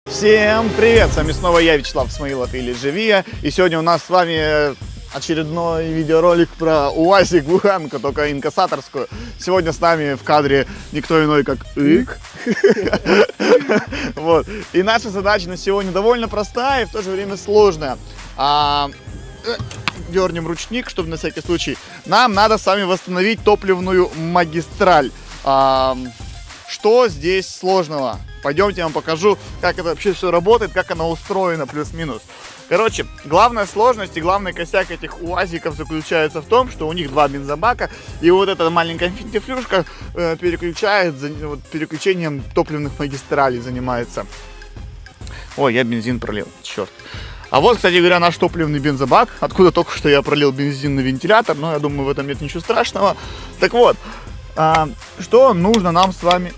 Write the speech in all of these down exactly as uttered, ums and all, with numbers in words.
Всем привет! С вами снова я, Вячеслав Смаилов или Живия. И сегодня у нас с вами очередной видеоролик про УАЗик буханку, только инкассаторскую. Сегодня с нами в кадре никто иной, как Ик. Вот. И наша задача на сегодня довольно простая и в то же время сложная. Дернем ручник, чтобы на всякий случай. Нам надо с вами восстановить топливную магистраль. Что здесь сложного? Пойдемте, я вам покажу, как это вообще все работает, как оно устроено плюс-минус. Короче, главная сложность и главный косяк этих УАЗиков заключается в том, что у них два бензобака, и вот эта маленькая финтифлюшка э, переключает, вот, переключением топливных магистралей занимается. Ой, я бензин пролил, черт. А вот, кстати говоря, наш топливный бензобак, откуда только что я пролил бензин на вентилятор, но я думаю, в этом нет ничего страшного. Так вот, э, что нужно нам с вами...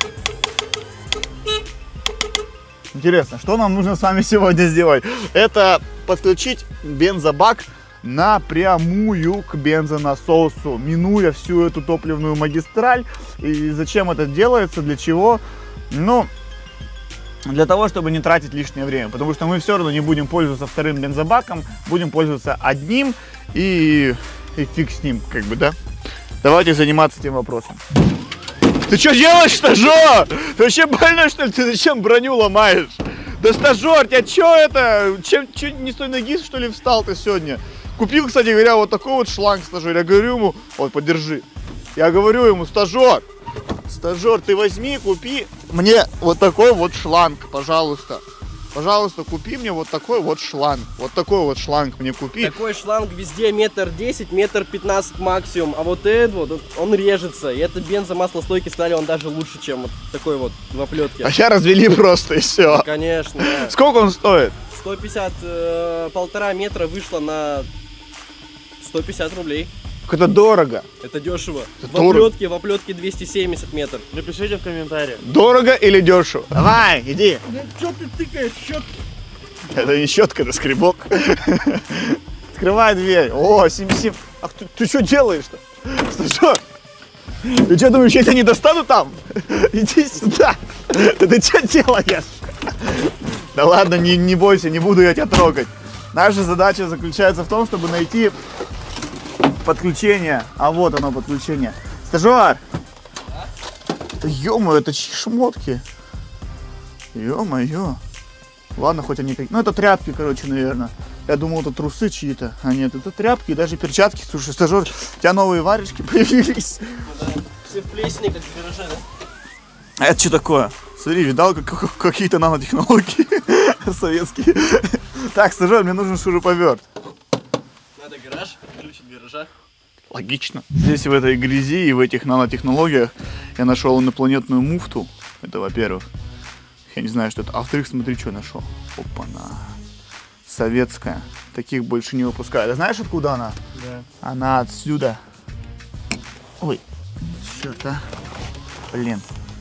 Интересно, что нам нужно с вами сегодня сделать? Это подключить бензобак напрямую к бензонасосу, минуя всю эту топливную магистраль. И зачем это делается? Для чего? Ну, для того, чтобы не тратить лишнее время. Потому что мы все равно не будем пользоваться вторым бензобаком, будем пользоваться одним и, и фиг с ним, как бы, да? Давайте заниматься этим вопросом. Ты что делаешь, стажер? Ты вообще больной, что ли? Ты зачем броню ломаешь? Да, стажер, тебя что это? Чем, че, не с той ноги, что ли, встал ты сегодня? Купил, кстати говоря, вот такой вот шланг, стажер. Я говорю ему, вот, подержи. Я говорю ему, стажер, стажер, ты возьми, купи мне вот такой вот шланг, пожалуйста. Пожалуйста, купи мне вот такой вот шланг. Вот такой вот шланг мне купи. Такой шланг везде метр десять, метр пятнадцать максимум. А вот этот вот, он режется. И это бензомаслостойкий стали, он даже лучше, чем вот такой вот в оплетке. А сейчас развели просто и все. Конечно. Да. Сколько он стоит? сто пятьдесят, э, полтора метра вышло на сто пятьдесят рублей. Это дорого. Это дешево. Это в оплетке, в оплетке двести семьдесят метров. Напишите в комментариях. Дорого или дешево? Давай, иди. Ну что ты тыкаешь, щетка? Это не щетка, это скребок. Открывай дверь. О, сим-сим. Ах, ты, ты что делаешь-то? Стажер? Ты что думаешь, я тебя не достану там? Иди сюда. Да ты что делаешь? Да ладно, не, не бойся, не буду я тебя трогать. Наша задача заключается в том, чтобы найти подключение. А вот оно, подключение. Стажер! Да ё-моё, это чьи шмотки? Ё-моё. Ладно, хоть они как... Ну, это тряпки, короче, наверное. Я думал, это трусы чьи-то. А нет, это тряпки и даже перчатки. Слушай, стажер, у тебя новые варежки появились. Да. Все в плесени, как в гараже, да? А это что такое? Смотри, видал, как, как, какие-то нанотехнологии советские. Так, стажер, мне нужен шуруповерт. Надо гараж, ключ от гаража. Логично. Здесь в этой грязи и в этих нанотехнологиях я нашел инопланетную муфту. Это во-первых. Я не знаю, что это. А во-вторых, смотри, что я нашел. Опа-на. Советская. Таких больше не выпускают. А знаешь, откуда она? Да. Она отсюда. Ой. Черт, а. Блин.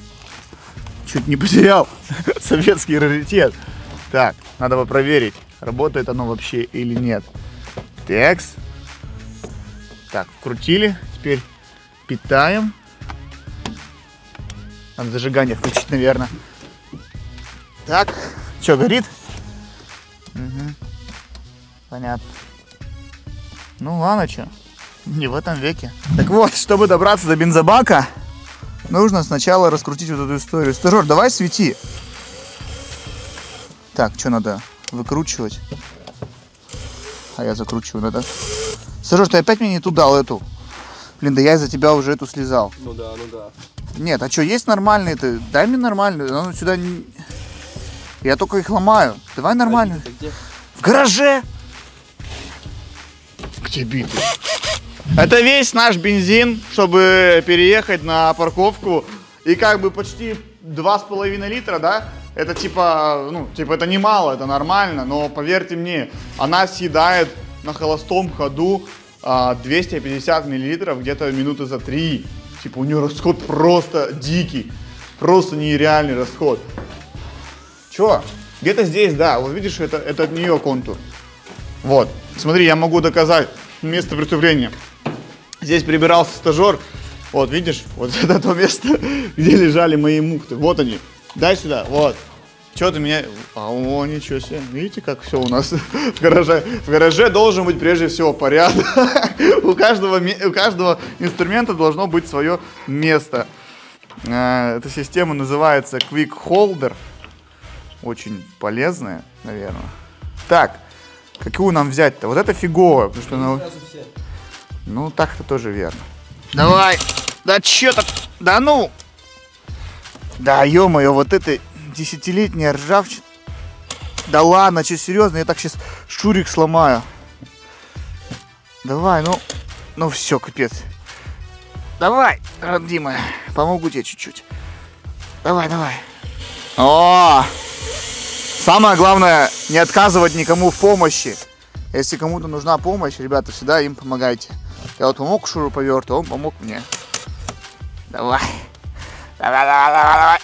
Чуть не потерял. Советский раритет. Так, надо бы проверить, работает оно вообще или нет. Текс. Так, вкрутили. Теперь питаем. Надо зажигание включить, наверное. Так, что, горит? Угу. Понятно. Ну ладно, что. Не в этом веке. Так вот, чтобы добраться до бензобака, нужно сначала раскрутить вот эту историю. Стажер, давай свети. Так, что надо выкручивать? А я закручиваю, надо. Стажер, ты опять мне не ту дал эту. Блин, да я из-за тебя уже эту слезал. Ну да, ну да. Нет, а что, есть нормальные-то? Дай мне нормальную. Ну, сюда не... Я только их ломаю. Давай нормальную. А где? В гараже. Где биты? Это весь наш бензин, чтобы переехать на парковку. И как бы почти два с половиной литра, да? Это типа, ну, типа это немало, это нормально. Но поверьте мне, она съедает на холостом ходу двести пятьдесят миллилитров где-то минуты за три. Типа у нее расход просто дикий. Просто нереальный расход. Чё? Где-то здесь, да, вот видишь, это, это от нее контур. Вот, смотри, я могу доказать место преступления. Здесь прибирался стажер, вот, видишь, вот это то место, где лежали мои муфты. Вот они, дай сюда, вот. Чё ты меня... А, о, ничего себе. Видите, как все у нас в гараже? В гараже должен быть прежде всего порядок. У каждого, у каждого инструмента должно быть свое место. Эта система называется Quick Holder. Очень полезная, наверное. Так, какую нам взять-то? Вот это фигово, потому что она... Ну, так-то тоже верно. Давай! Да чё так? Да ну! Да ё-моё, вот это десятилетняя ржавчина. Да ладно, что, серьезно? Я так сейчас шурик сломаю. Давай, ну... Ну все, капец. Давай, родимая, помогу тебе чуть-чуть. Давай, давай. О! Самое главное, не отказывать никому в помощи. Если кому-то нужна помощь, ребята, всегда им помогайте. Я вот помог шуруповерту, он помог мне. Давай. Давай, давай, давай, давай.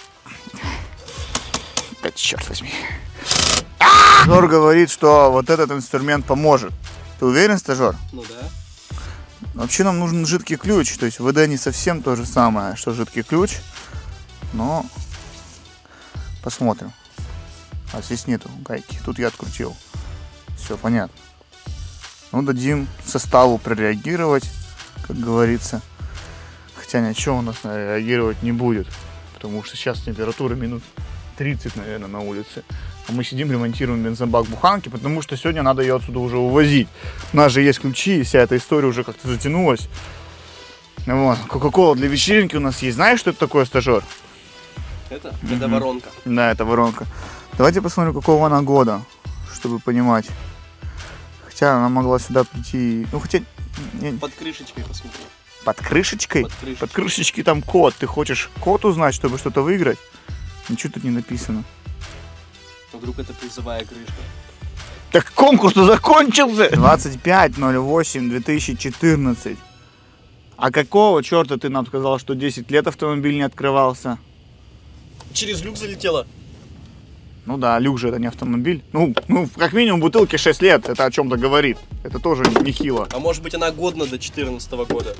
Да черт возьми. Стажер говорит, что вот этот инструмент поможет. Ты уверен, стажер? Ну да. Вообще нам нужен жидкий ключ. То есть в ВД не совсем то же самое, что жидкий ключ. Но посмотрим. А здесь нету гайки. Тут я открутил. Все понятно. Ну, дадим составу прореагировать, как говорится. Хотя ничего у нас наверное, реагировать не будет. Потому что сейчас температура минус тридцать, наверное, на улице. А мы сидим, ремонтируем бензобак буханки, потому что сегодня надо ее отсюда уже увозить. У нас же есть ключи, и вся эта история уже как-то затянулась. Вот. Кока-кола для вечеринки у нас есть. Знаешь, что это такое, стажер? Это? Mm-hmm. Это воронка. Да, это воронка. Давайте посмотрим, какого она года, чтобы понимать. Хотя она могла сюда прийти... Ну, хотя... Под крышечкой посмотри. Под крышечкой? Под крышечкой. Под крышечкой там код. Ты хочешь код узнать, чтобы что-то выиграть? Ничего тут не написано. Вдруг это призовая крышка. Так конкурс-то закончился! двадцать пять ноль восемь две тысячи четырнадцать. А какого черта ты нам сказал, что десять лет автомобиль не открывался? Через люк залетела. Ну да, люк же это не автомобиль. Ну, ну как минимум бутылке шесть лет, это о чем-то говорит. Это тоже нехило. А может быть она годна до четырнадцатого года?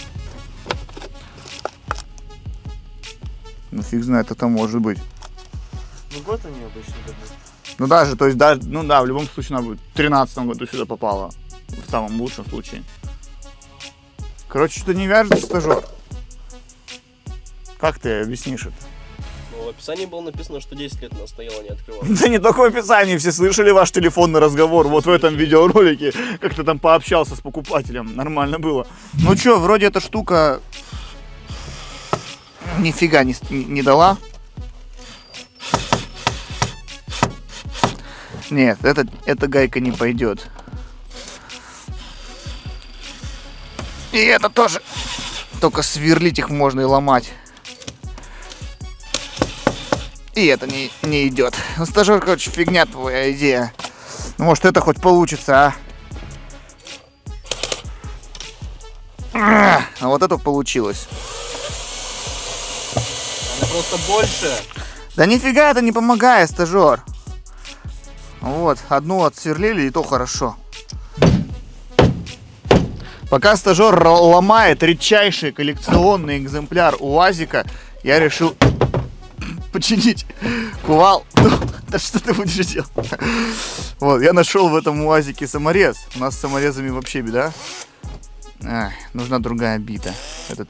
Ну фиг знает, это может быть. Ну год они обычно годны. Ну даже, то есть, даже, ну да, в любом случае она будет в тринадцатом году сюда попала. В самом лучшем случае. Короче, что-то не вяжется, стажер. Как ты объяснишь это? Ну, в описании было написано, что десять лет она стояла, не открывалась. Да не только в описании, все слышали ваш телефонный разговор вот в этом видеоролике. Как ты там пообщался с покупателем, нормально было. Ну что, вроде эта штука нифига не, не дала. Нет, это, эта гайка не пойдет. И это тоже. Только сверлить их можно и ломать. И это не, не идет. Ну, стажер, короче, фигня твоя идея. Ну, может, это хоть получится, а? А вот это получилось. Она просто больше. Да нифига это не помогает, стажер. Вот, одну отсверлили, и то хорошо. Пока стажер ломает редчайший коллекционный экземпляр УАЗика, я решил починить кувал. Да что ты будешь делать? Вот, я нашел в этом УАЗике саморез. У нас с саморезами вообще беда. Ах, нужна другая бита. Этот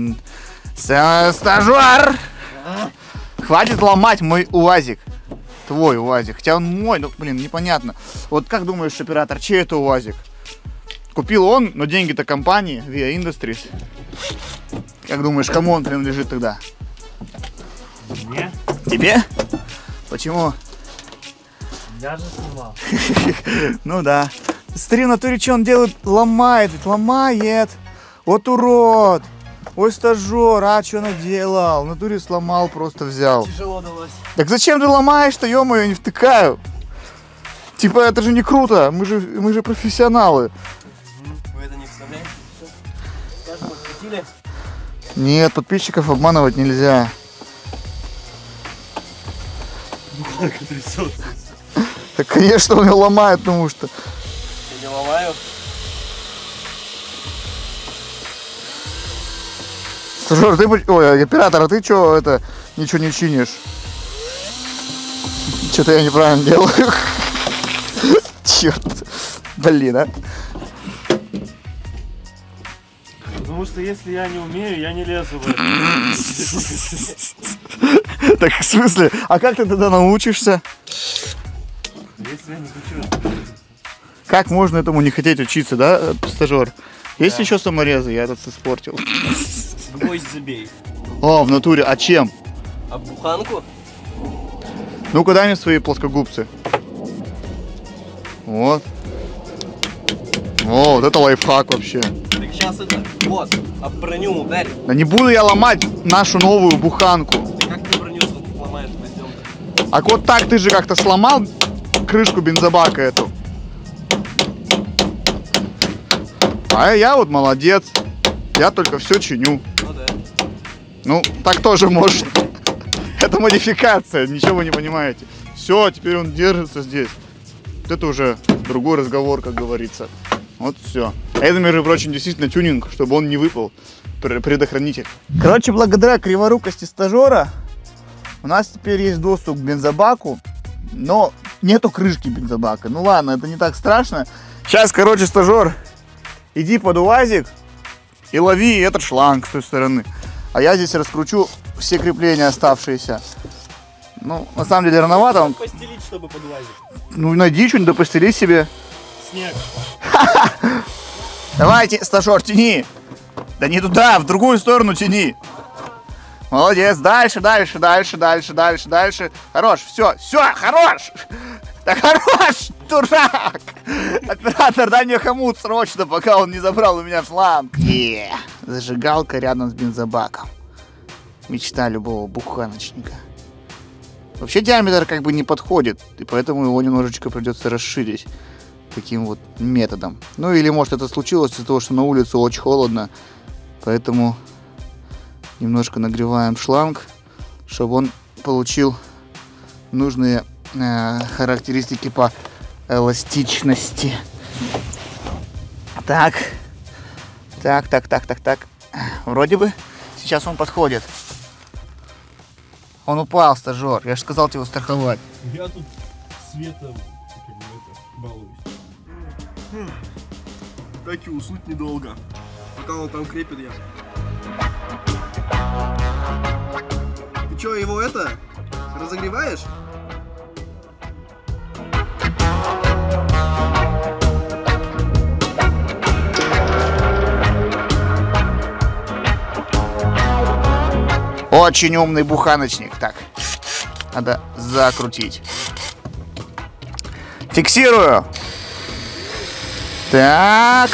стажер! Хватит ломать мой УАЗик. Твой УАЗик. Хотя он мой, ну блин, непонятно. Вот как думаешь, оператор, чей это УАЗик? Купил он, но деньги-то компании Via Industries. Как думаешь, кому он принадлежит тогда? Мне? Тебе? Почему? Я же снимал. Ну да. Смотри, в натуре, что он делает? Ломает, ведь ломает. Вот урод. Ой, стажер, а что наделал? В натуре сломал, просто взял. Тяжело далось. Так зачем ты ломаешь-то, ё-моё, я не втыкаю. Типа, это же не круто, мы же, мы же профессионалы. Вы это не вставляете? Все. Сейчас мы подсветили. Нет, подписчиков обманывать нельзя. Так, конечно, он ее ломает, потому что... Я не ломаю. Стажер, ты... Ой, оператор, а ты что это, ничего не чинишь? Что-то я неправильно делаю. Черт. Блин, а. Потому что если я не умею, я не лезу в это. Так, в смысле? А как ты тогда научишься? Если я не хочу. Как можно этому не хотеть учиться, да, стажер? Есть Да. еще саморезы? Я этот испортил. Гвоздь забей. О, в натуре. А чем? А буханку? Ну-ка дай мне свои плоскогубцы. Вот. О, вот это лайфхак вообще. Так сейчас это, вот, об броню ударь. Да не буду я ломать нашу новую буханку. Ты как ты броню сломаешь гвоздем? А вот так ты же как-то сломал крышку бензобака эту. А я вот молодец. Я только все чиню. Ну да. Ну, так тоже можно. Это модификация, ничего вы не понимаете. Все, теперь он держится здесь. Вот это уже другой разговор, как говорится. Вот все. Это, между прочим, действительно тюнинг, чтобы он не выпал. Предохранитель. Короче, благодаря криворукости стажера у нас теперь есть доступ к бензобаку, но нету крышки бензобака. Ну ладно, это не так страшно. Сейчас, короче, стажер, иди под УАЗик и лови этот шланг с той стороны. А я здесь раскручу все крепления оставшиеся. Ну, на самом деле рановато. Он... Постелить, чтобы подлазить. Ну, найди что-нибудь, да постели себе. Снег. Давайте, стажер, тяни. Да не туда, в другую сторону тяни. Молодец. Дальше, дальше, дальше, дальше, дальше, дальше. Хорош, все, все, хорош. Да хорош, дурак. Оператор, дай мне хомут срочно, пока он не забрал у меня шланг. Е, зажигалка рядом с бензобаком. Мечта любого буханочника. Вообще диаметр как бы не подходит, и поэтому его немножечко придется расширить таким вот методом. Ну или может это случилось из-за того, что на улице очень холодно, поэтому немножко нагреваем шланг, чтобы он получил нужные э, характеристики по эластичности. Так, так, так, так, так, так. Вроде бы сейчас он подходит. Он упал, стажер. Я же сказал тебе его страховать. Я тут светом как бы, это, балуюсь. Так и уснуть недолго. Пока он там крепит, я. Ты что, его это? Разогреваешь? Очень умный буханочник. Так, надо закрутить. Фиксирую. Так.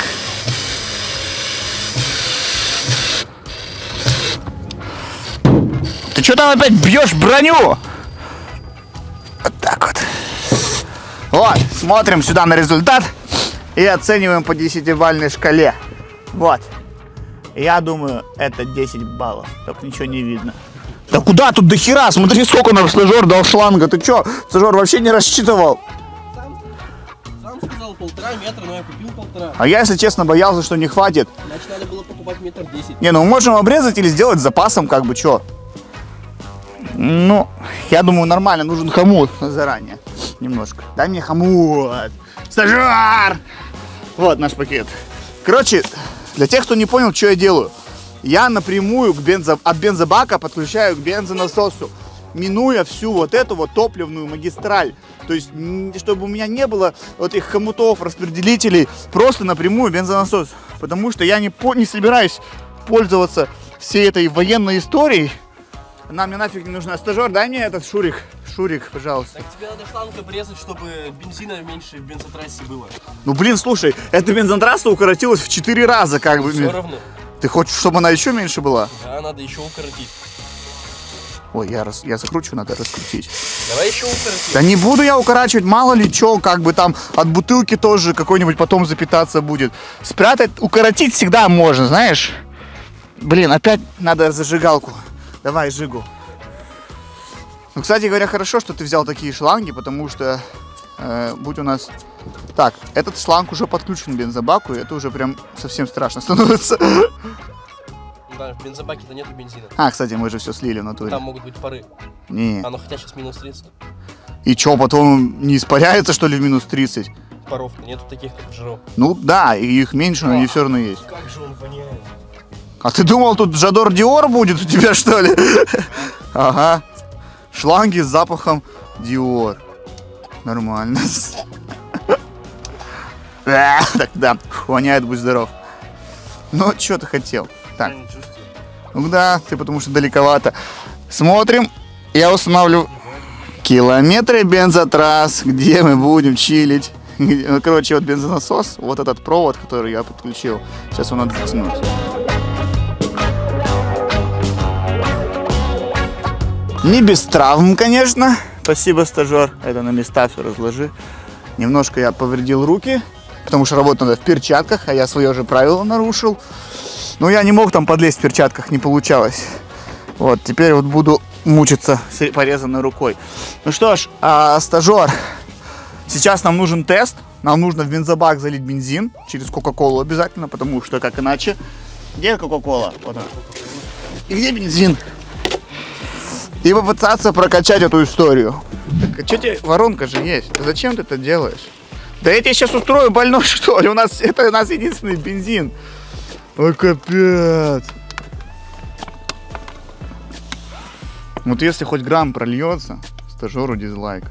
Ты что там опять бьешь броню? Вот так вот. Вот, смотрим сюда на результат и оцениваем по десятибалльной шкале. Вот. Я думаю, это десять баллов. Только ничего не видно. Да куда тут до хера? Смотри, сколько нам стажер дал шланга. Ты чё? Стажер вообще не рассчитывал. Сам, сам сказал полтора метра, но я купил полтора. А я, если честно, боялся, что не хватит. Значит, надо было покупать метр десять. Не, ну можем обрезать или сделать с запасом, как бы, чё. Ну, я думаю, нормально. Нужен хомут заранее. Немножко. Дай мне хомут. Стажер! Вот наш пакет. Короче, для тех, кто не понял, что я делаю. Я напрямую к бензо... от бензобака подключаю к бензонасосу, минуя всю вот эту вот топливную магистраль. То есть, чтобы у меня не было вот этих хомутов, распределителей, просто напрямую бензонасос. Потому что я не, по... не собираюсь пользоваться всей этой военной историей. Нам мне нафиг не нужна. Стажер, дай мне этот шурик. Шурик, пожалуйста. Так тебе надо шланг обрезать, чтобы бензина меньше в бензотрассе было. Ну блин, слушай, эта бензотрасса укоротилась в четыре раза, как бы. Все равно. Ты хочешь, чтобы она еще меньше была? Да, надо еще укоротить. Ой, я, раз, я закручу, надо раскрутить. Давай еще укоротить. Да не буду я укорачивать, мало ли что, как бы там от бутылки тоже какой-нибудь потом запитаться будет. Спрятать, укоротить всегда можно, знаешь. Блин, опять надо зажигалку. Давай, жигу. Ну, кстати говоря, хорошо, что ты взял такие шланги, потому что, э, будь у нас... Так, этот шланг уже подключен к бензобаку, и это уже прям совсем страшно становится. Да, в бензобаке-то нету бензина. А, кстати, мы же все слили в натуре. Там могут быть пары. Не. А ну хотя сейчас минус тридцать. И что, потом не испаряется, что ли, в минус тридцать? Паров-то нету таких, как в Жиро. Ну да, и их меньше, но они все равно есть. Как же он воняет. А ты думал, тут Жадор Диор будет у тебя, что ли? Ага. Шланги с запахом Диор. Нормально. Так, да, воняет, будь здоров. Ну, что ты хотел? Так. Ну да, ты потому что далековато. Смотрим. Я устанавливаю километры бензотрасс, где мы будем чилить. Короче, вот бензонасос, вот этот провод, который я подключил. Сейчас его надо затянуть. Не без травм, конечно. Спасибо, стажер. Это на места все разложи. Немножко я повредил руки, потому что работать надо в перчатках, а я свое же правило нарушил. Но я не мог там подлезть в перчатках, не получалось. Вот, теперь вот буду мучиться с порезанной рукой. Ну что ж, а, стажер, сейчас нам нужен тест. Нам нужно в бензобак залить бензин через Кока-Колу обязательно, потому что как иначе. Где Кока-Кола? Вот она. И где бензин? И попытаться прокачать эту историю. Так, а что тебе, воронка же есть. Зачем ты это делаешь? Да я тебе сейчас устрою больной, что ли? У нас, это у нас единственный бензин. Ой, капец. Вот если хоть грамм прольется, стажеру дизлайк.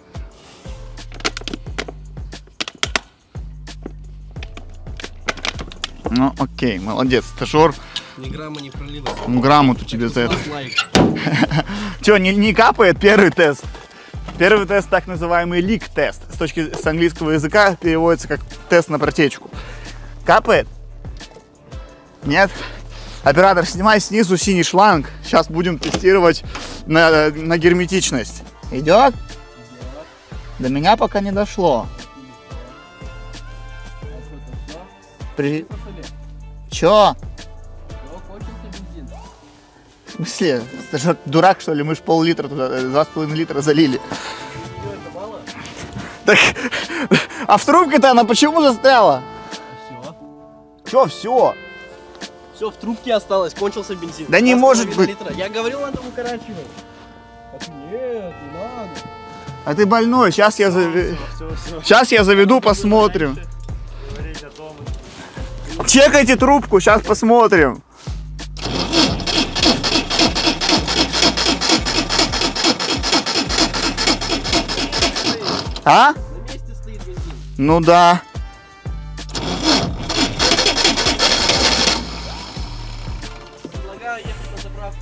Ну, окей, молодец, стажер. Ни грамма не пролилось. Ну, грамоту тебе за это. Лайк. Че, не, не капает первый тест? Первый тест так называемый лик-тест. С точки с английского языка переводится как тест на протечку. Капает? Нет? Оператор, снимай снизу синий шланг. Сейчас будем тестировать на, на герметичность. Идет? До меня пока не дошло. При... Чё? В смысле? Стажер дурак, что ли? Мы ж пол-литра туда, два с половиной литра залили. Это мало? Так, а в трубке-то она почему застряла? Все. Чё, все? Все, в трубке осталось, кончился бензин. Да не может быть. Литра. Я говорил, надо укорачивать. Так нет, не надо. А ты больной, сейчас я, зав... сейчас я заведу, посмотрим. Чекайте трубку, сейчас посмотрим. А? На месте стоит бензин. Ну да. Предлагаю ехать на заправку.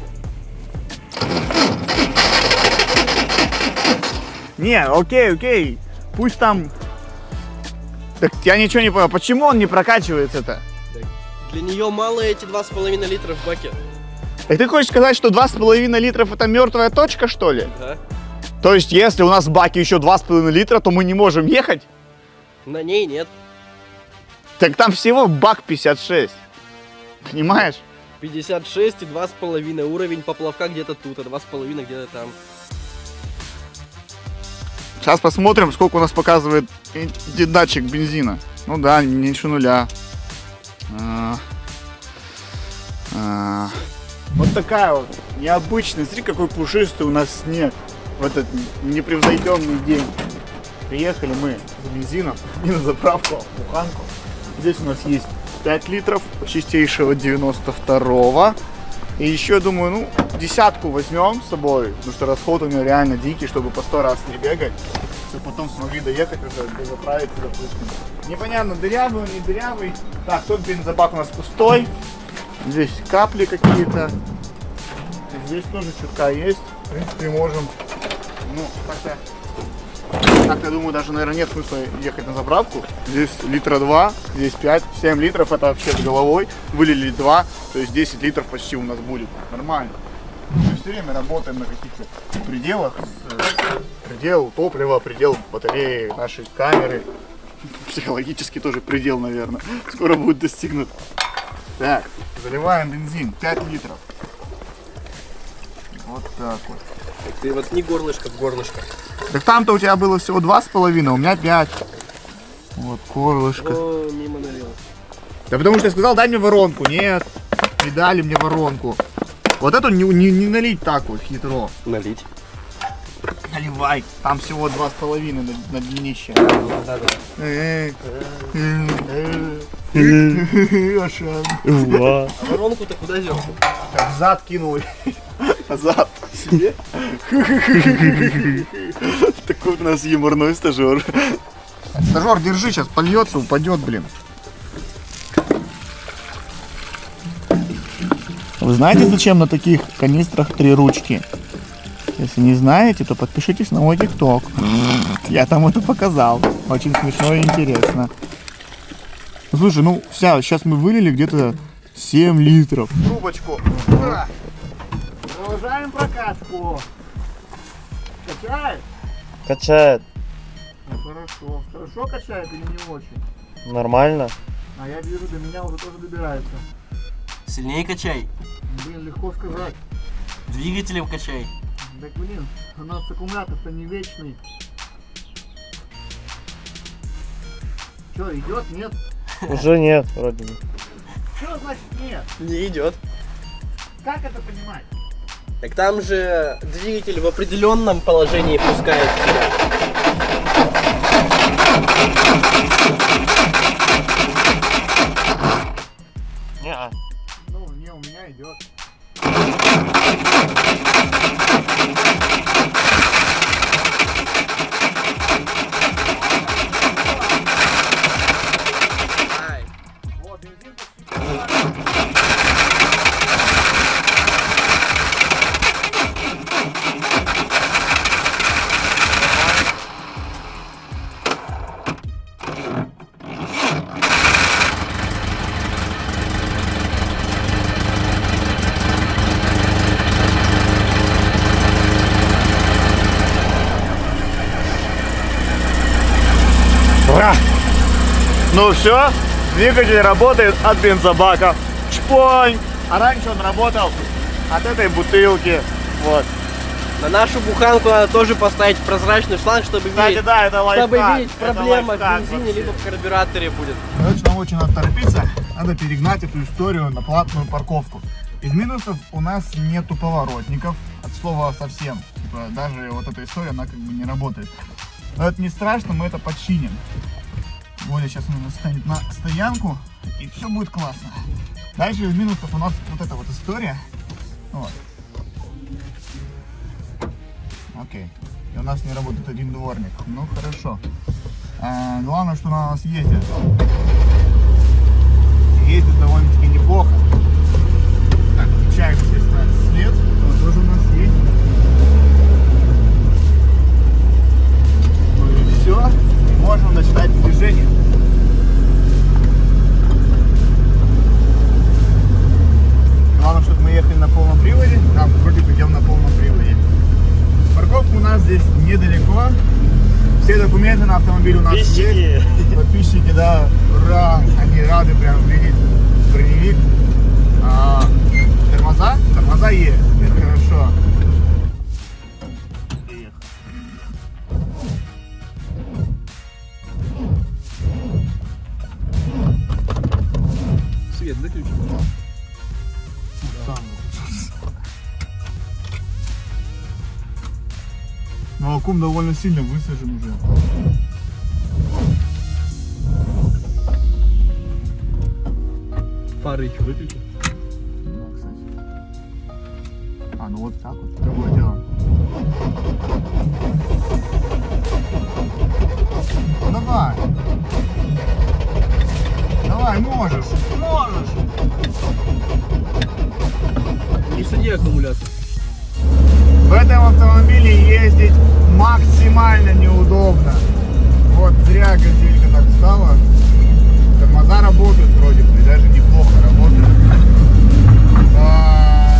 Не, окей, окей. Пусть там... Так я ничего не понял, почему он не прокачивается-то? Для нее мало эти два с половиной литра в баке. Так ты хочешь сказать, что два с половиной литров это мертвая точка, что ли? Да. То есть, если у нас в баке еще два с половиной литра, то мы не можем ехать? На ней нет. Так там всего бак пятьдесят шесть. Понимаешь? пятьдесят шесть и два с половиной. Уровень поплавка где-то тут, а два с половиной где-то там. Сейчас посмотрим, сколько у нас показывает датчик бензина. Ну да, меньше нуля. А, а. Вот такая вот необычная. Смотри, какой пушистый у нас снег в этот непревзойденный день. Приехали мы с бензином и на заправку, буханку. Здесь у нас есть пять литров чистейшего девяносто второго. И еще, думаю, ну, десятку возьмем с собой, потому что расход у него реально дикий, чтобы по сто раз не бегать, чтобы потом смогли доехать уже, заправиться, допустим. Непонятно, дырявый он, не дырявый. Так, тот бензобак у нас пустой. Здесь капли какие-то. Здесь тоже чутка есть. В принципе, можем, ну, как-то... Так, я думаю, даже, наверное, нет смысла ехать на заправку. Здесь литра два, здесь пять, семь литров, это вообще с головой. Вылили два, то есть десять литров почти у нас будет. Нормально. Мы все время работаем на каких-то пределах. Предел топлива, предел батареи, нашей камеры. Психологически тоже предел, наверное. Скоро будет достигнут. Так, заливаем бензин, пять литров. Вот так вот. Ты вот не горлышко в горлышко. Так там-то у тебя было всего два с половиной, у меня пять. Вот, горлышко. О, мимо налил. Да потому что я сказал, дай мне воронку. Нет, не дали мне воронку. Вот эту не, не, не налить так вот хитро. Налить. Наливай. Там всего два с половиной на, на днище. Ашан. А воронку-то куда дел? Так, зад кинул. Зад себе. Такой у нас юморной стажер. Стажер, держи, сейчас польется, упадет, блин. Вы знаете, зачем на таких канистрах три ручки? Если не знаете, то подпишитесь на мой тикток. Я там это показал. Очень смешно и интересно. Слушай, ну вся, сейчас мы вылили где-то семь литров. Трубочку. Продолжаем прокачку. Качает? Качает. Ну хорошо. Хорошо качает или не очень? Нормально. А я вижу, до меня уже тоже добирается. Сильнее качай. Блин, легко сказать. Двигателем качай. Так блин, у нас аккумулятор-то не вечный. Что, идет? Нет? Уже нет, вроде бы. Что значит нет? Не идет. Как это понимать? Так там же двигатель в определенном положении пускает тебя. Не-а. Ну, не, у меня идет. О, бензин Ну все, двигатель работает от бензобака. Чпонь! А раньше он работал от этой бутылки. Вот. На нашу буханку надо тоже поставить прозрачный шланг, чтобы Кстати, видеть, да, это лайфхак. чтобы видеть, Это проблема лайфхак в бензине вообще. либо в карбюраторе будет. Короче, нам очень надо торопиться. Надо перегнать эту историю на платную парковку. Из минусов у нас нету поворотников. От слова совсем. Типа, даже вот эта история, она как бы не работает. Но это не страшно, мы это починим. Воля сейчас нужно станет на стоянку, и все будет классно. Дальше из минусов у нас вот эта вот история. Вот. Окей. И у нас не работает один дворник. Ну хорошо. А, главное, что она у нас ездит. Ездит довольно-таки неплохо. Так, включаем, естественно, свет. Он тоже у нас есть. Ну и все. Можем начинать движение. Главное, чтобы мы ехали на полном приводе. Там вроде бы идем на полном приводе. Парковка у нас здесь недалеко. Все документы на автомобиль у нас Подписчики. есть. Подписчики, да, ура! Они рады прям видеть броневик. А, тормоза? Тормоза есть. Это хорошо. Свет выключи. Сам. Молоком довольно сильно высажен уже. Фары еще выключи. Да, кстати. А, ну вот так вот. Другое дело. Ну, давай. Давай, можешь. Можешь. Не суди аккумулятор. В этом автомобиле ездить максимально неудобно. Вот зря газелька так стала. Тормоза работают вроде бы, и даже неплохо работают. А,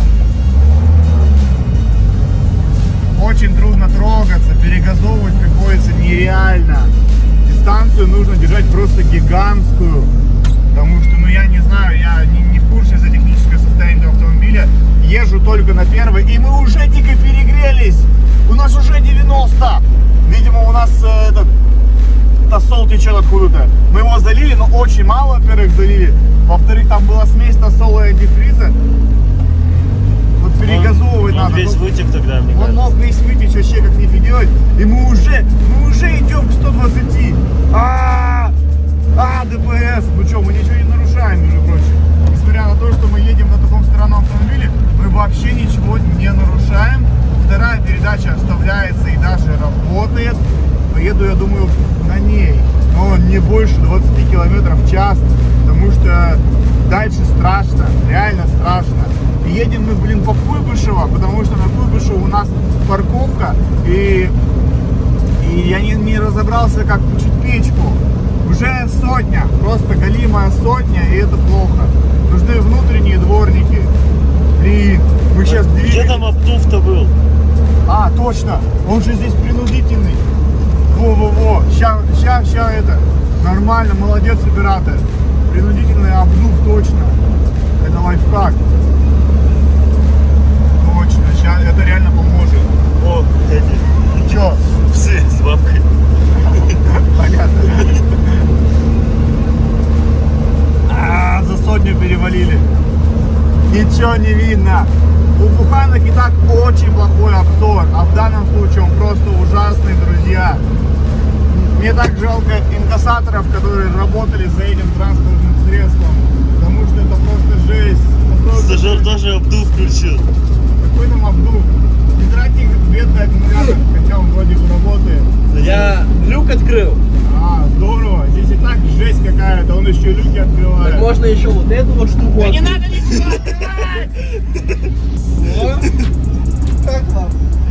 очень трудно трогаться, перегазовывать приходится нереально. Дистанцию нужно держать просто гигантскую. Потому что, ну я не знаю, я не, не в курсе за техническое состояние этого автомобиля. Езжу только на первый, и мы уже дико перегрелись. У нас уже девяносто. Видимо, у нас э, этот тосол течет откуда-то. Мы его залили, но очень мало, во-первых, залили. Во-вторых, там была смесь тосола и антифриза. Вот перегазовывать он, надо. Он весь ну, вытек тогда, мне Он кажется. мог весь вытечь вообще как нифига. И мы уже, мы уже идем к сто двадцати. А, а, ДПС. Ну что, мы ничего не нарушаем, между прочим. Несмотря на то, что мы едем на таком странном автомобиле, мы вообще ничего не нарушаем. Вторая передача оставляется и даже работает. Поеду, я думаю, на ней. Но не больше двадцати километров в час. Потому что дальше страшно. Реально страшно. И едем мы, блин, по Куйбышево. Потому что на Куйбышево у нас парковка. И, и я не, не разобрался, как включить печку. Уже сотня. Просто голимая сотня. И это плохо. Нужны внутренние дворники. Блин, мы сейчас двигаемся. Где там обдув-то был? А, точно, он же здесь принудительный. Во-во-во, ща, ща, ща это. Нормально, молодец, оператор. Принудительный обдув, точно. Это лайфхак. Точно, ща, это реально поможет. О, эти, Чё? псы с бабкой. Понятно. А, за сотню перевалили. Ничего не видно. У буханок и так очень плохой обзор, а в данном случае он просто ужасный, друзья. Мне так жалко инкассаторов, которые работали за этим транспортным средством, потому что это просто жесть. Это просто... Стажер тоже обдув включил. Какой там обдув? Не тратьте их бедный аккумулятор, хотя он вроде бы работает. Я люк открыл. А, здорово. Здесь и так жесть какая-то, он еще люки открывает. Так можно еще вот эту вот штуку. Да не открыть. надо ничего открывать! Как вам?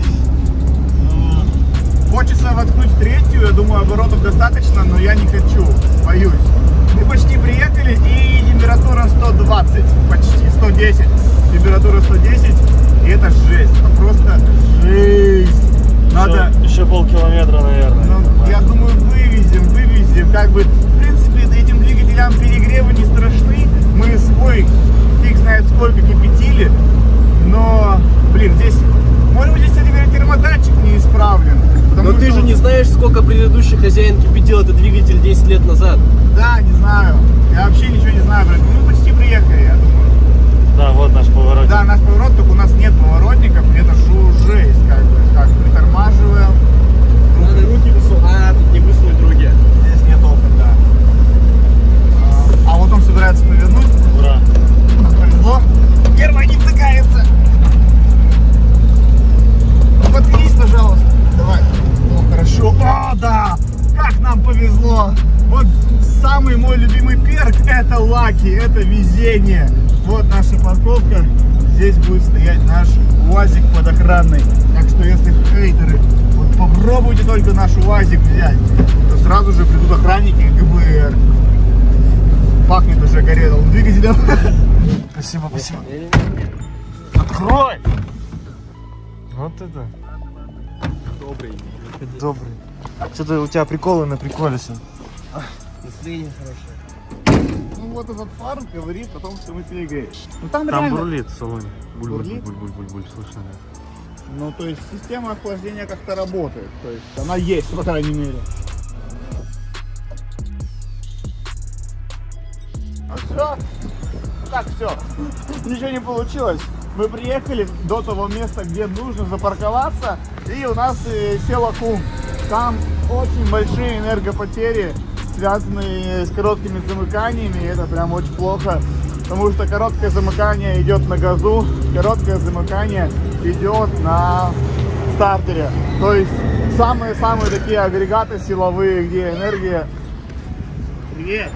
Хочется воткнуть третью, я думаю, оборотов достаточно, но я не хочу, боюсь. Мы почти приехали, и температура сто двадцать, почти сто десять. Температура сто десять, и это жесть, это просто жесть. Надо... Еще, еще полкилометра, наверное. Ну, я думаю, вывезем, вывезем. Как бы, в принципе, этим двигателям перегревы не страшны. Мы свой, фиг знает сколько, кипятили. Но, блин, здесь, может быть, здесь, кстати говоря, термодатчик не исправлен. Но ты же не знаешь, сколько предыдущий хозяин кипятил этот двигатель десять лет назад. Да, не знаю. Я вообще ничего не знаю про это. Мы почти приехали, я думаю. Да, вот наш поворот. Да, наш поворот, только у нас нет поворотников. Это шу жесть, как бы. Так, притормаживаем. Надо руки высунуть. А, тут не высунуть руки. Здесь нет опыта. А, а вот он собирается повернуть. Ура. Повезло. Первая не втыкается. Подпились, пожалуйста. Давай. О, хорошо. О, да. Как нам повезло. Вот самый мой любимый перк — это лаки, это везение. Вот наша парковка. Здесь будет стоять наш УАЗик под охраной. Так что если хейтеры, вот попробуйте только наш УАЗик взять, то сразу же придут охранники ГБР. Пахнет уже горелым двигателем. Спасибо, спасибо. Открой! Вот это. Добрый. Добрый. Что-то у тебя приколы на приколе все. Настроение хорошее. Ну вот этот фар говорит о том, что мы перегрели. Ну там, Там реально... бурлит в салоне. Бурлит? Буль-буль-буль-буль-буль, слышно, да. Ну то есть система охлаждения как-то работает. То есть она есть, по крайней мере. А все? Как все? Ничего не получилось. Мы приехали до того места, где нужно запарковаться, и у нас э, сел аккум. Там очень большие энергопотери, связанные с короткими замыканиями, и это прям очень плохо, потому что короткое замыкание идет на газу, короткое замыкание идет на стартере. То есть самые-самые такие агрегаты силовые, где энергия... Привет!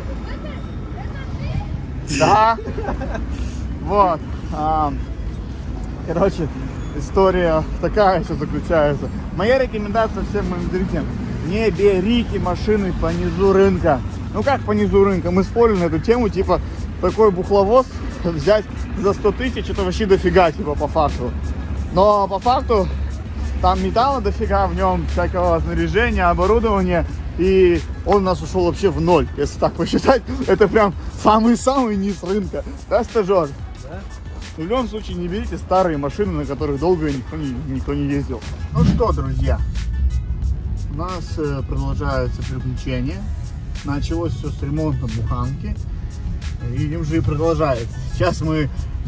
Да, вот. А, короче, история такая еще заключается. Моя рекомендация всем моим зрителям: не берите машины по низу рынка. Ну как по низу рынка? Мы спорили на эту тему, типа такой бухловоз взять за сто тысяч, это вообще дофига, типа по факту. Но по факту там металла дофига в нем, всякого снаряжения, оборудования. И он у нас ушел вообще в ноль, если так посчитать. Это прям самый-самый низ рынка. Да, стажер? Да. В любом случае не берите старые машины, на которых долго никто не, никто не ездил. Ну что, друзья, у нас э, продолжаются приключения. Началось все с ремонта буханки. Видим же, и продолжается. Сейчас мы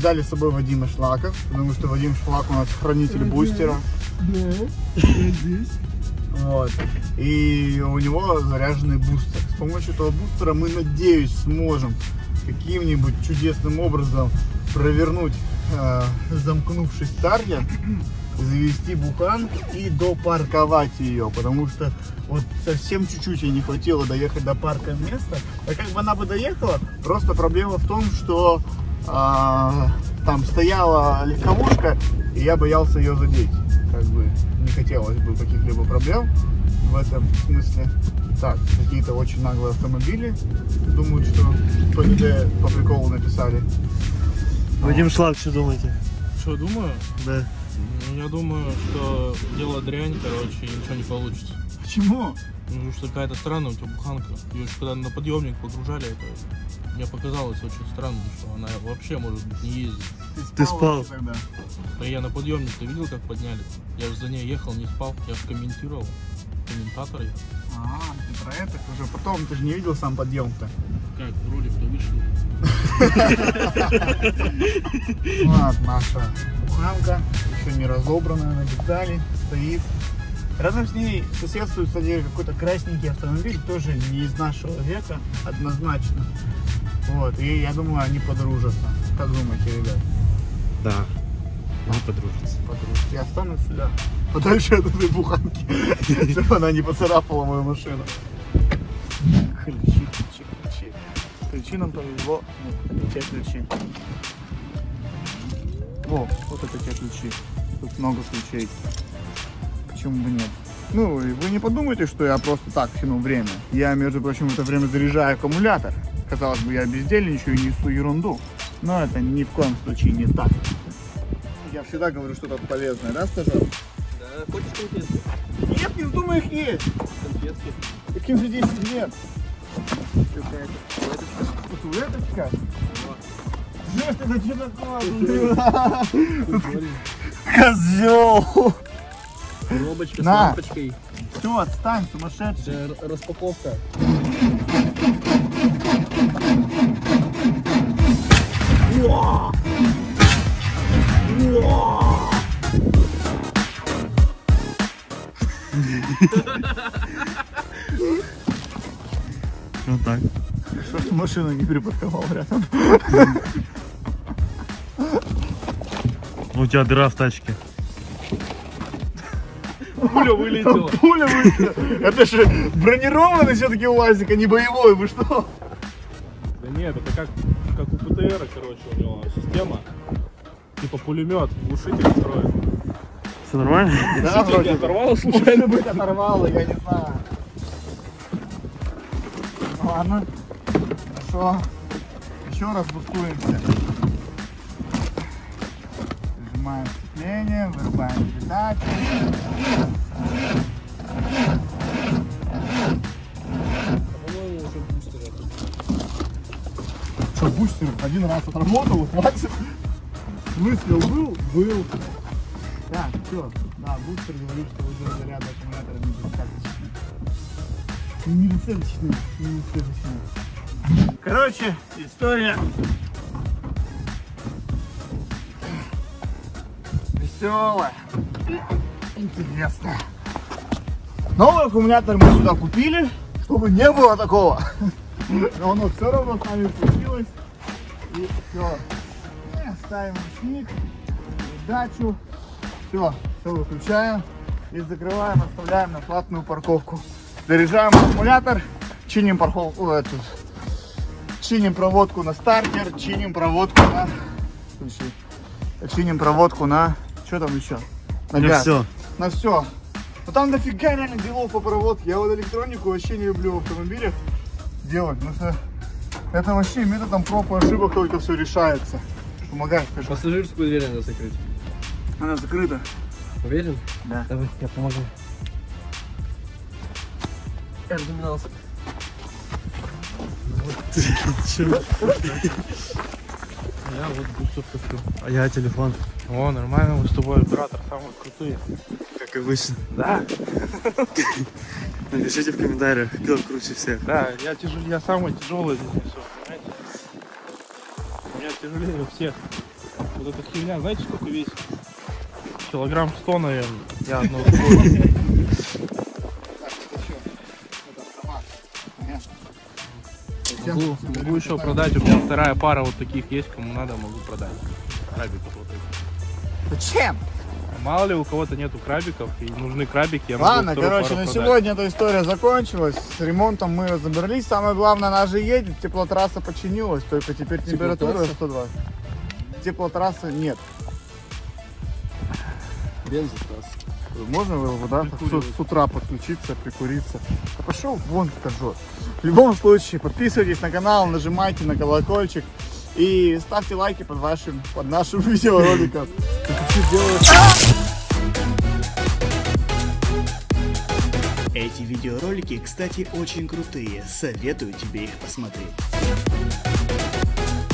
Взяли с собой Вадима Шлака, потому что Вадим Шлак у нас хранитель бустера. Да. Вот. И у него заряженный бустер. С помощью этого бустера мы, надеюсь, сможем каким-нибудь чудесным образом провернуть э, замкнувший стартер, завести буханку и допарковать ее, потому что вот совсем чуть-чуть ей не хватило доехать до парка места. А как бы она бы доехала, просто проблема в том, что э, там стояла легковушка, и я боялся ее задеть. Как бы не хотелось бы каких-либо проблем в этом смысле. Так, какие-то очень наглые автомобили думают, что по ИД по приколу написали. Вадим Шлак, что думаете? Что, думаю? Да. Ну, я думаю, что дело дрянь, короче, и ничего не получится. Почему? Ну, потому что какая-то странная у тебя буханка. Ее еще когда на подъемник погружали, это мне показалось очень странным, что она вообще, может быть, не ездит. Ты спал? Тогда? А я на подъемник-то видел, как подняли. Я же за ней ехал, не спал, я же комментировал. Комментатор я. А, ты про это уже потом, ты же не видел сам подъем-то. Как, ролик-то вышел. Вот наша буханка, еще не разобранная на детали, стоит. Рядом с ней соседствует, кстати, какой-то красненький автомобиль, тоже не из нашего века, однозначно. Вот, и я думаю, они подружатся. Как думаете, ребят? Да. Они подружатся. Подружатся. Я останусь сюда, подальше от этой буханки, чтобы она не поцарапала мою машину. Ключи, ключи, ключи. Ключи нам повезло. Нет, это те ключи. О, вот это те ключи. Тут много ключей. Почему бы нет? Ну, и вы не подумайте, что я просто так тяну время. Я, между прочим, в это время заряжаю аккумулятор. Казалось бы, я бездельничаю и несу ерунду. Но это ни в коем случае не так. Я всегда говорю что-то полезное, да, стажер? Да, хочешь конфетки? Нет, не вздумай их есть. Конфетки. Каким же десять лет? Туалеточка? Жесть, это что такое? Козел! Коробочка с На. лампочкой. Все, отстань, сумасшедший. Это р- распаковка. Вот так. Что ж ты машину не припарковал рядом? У тебя дыра в тачке. Пуля вылетела. Пуля вылетела. Это же бронированный все-таки УАЗик, а не боевой. Вы что? Да нет, это как, как у ПТРа, короче, у него система. Типа пулемет, глушитель строит. Все нормально? Да, Ты оторвало случайно? быть оторвало, я не знаю. Ну ладно. Хорошо. Еще раз бустуемся. Прижимаем сцепление, вырубаем передачу. По-моему, уже бустер. Что, бустер один раз отработал, хватит. Выстрел был? Был. Так, все. Да, бустер говорит, что уже заряда аккумулятора недостаточно. Недостаточно. Недостаточно. Короче, история веселая и интересная. Новый аккумулятор мы сюда купили, чтобы не было такого. Но оно все равно с нами случилось. И все. Ставим ручник, передачу. Все, все выключаем и закрываем, оставляем на платную парковку. Заряжаем аккумулятор, чиним парковку, эту, чиним проводку на стартер, чиним проводку на, чиним проводку на, что там еще? На Ну газ. все. На все. Но там дофига реально делов по проводке. Я вот электронику вообще не люблю в автомобилях делать, потому что это вообще методом проб и ошибок только все решается. Помогай, скажи. Пассажирскую дверь надо закрыть. Она закрыта. Уверен? Да. Давай, я помогу. Я разуминался. Я вот бустер купил. А я телефон. О, нормально, мы с тобой оператор, самые крутые. Как обычно. Да? Напишите в комментариях, кто круче всех. Да, я, тяжел... я самый тяжелый здесь несу, понимаете? У меня тяжелее всех. Вот эта херня, знаете, сколько весит? Килограмм сто, наверное. Я одно такое. Могу, могу еще продать. У меня вторая пара вот таких есть, кому надо, могу продать. Крабиков вот этих. Зачем? Мало ли у кого-то нету крабиков и нужны крабики. Я Ладно, могу короче, на сегодня эта история закончилась. С ремонтом мы разобрались. Самое главное, она же едет. Теплотрасса починилась, только теперь температура сто два. Теплотрассы нет. Бензотрасса. Можно его, да, с, с утра подключиться, прикуриться. А пошел вон, скажу. В любом случае, подписывайтесь на канал, нажимайте на колокольчик и ставьте лайки под вашим, под нашим видеороликом. Эти видеоролики, кстати, очень крутые. Советую тебе их посмотреть.